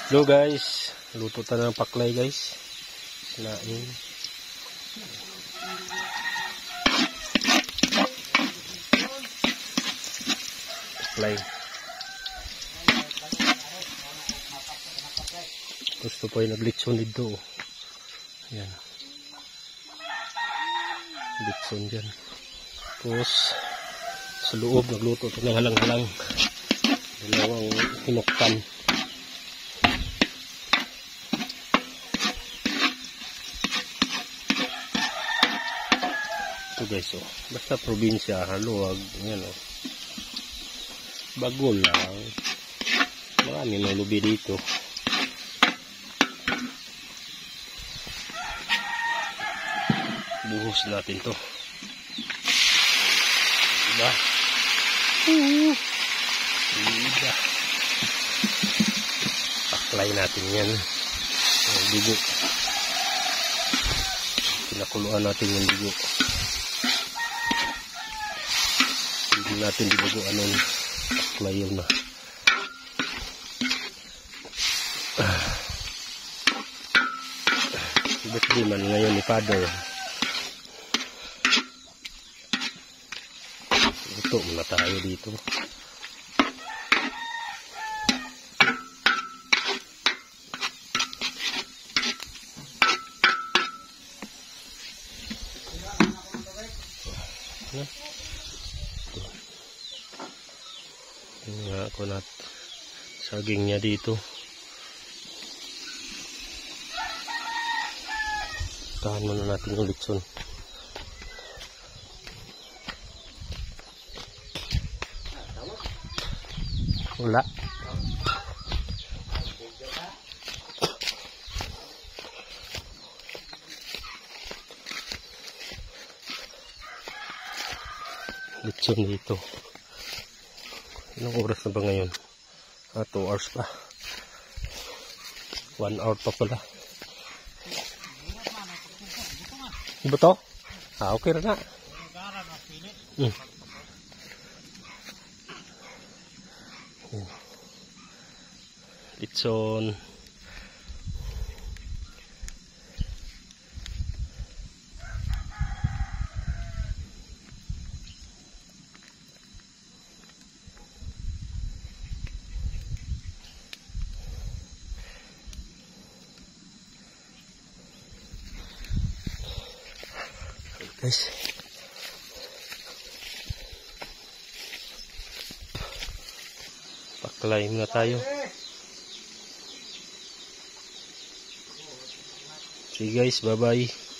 Hello guys, luto tayo ng paklay guys. Lain. Paklay. Gusto po yung naglitson dito. Ayan. Litson dyan. Tapos sa loob nagluto ito ng halang-halang. Dalawang hinuktan. Ito guys, oh. Basta probinsya, haluwag, yan oh. Bago lang. Marami na lubi dito. Buhos natin to. Diba? Diba? Paklay natin yan. Yung dugo. Pinakuluan natin yung dugo. Hindi natin dinuguan nun. Paklay yun na. Ba't di man ngayon ni Father? Ito muna tayo dito. Nga ako na saging niya dito. Tahan muna natin yung litson. Wala. Litson dito. Ilang oras na ba ngayon? 2 hours pa. 1 hour pa pala. Iba to? Okay na. Litson. Guys, paklay muna tayo. See you guys, bye bye.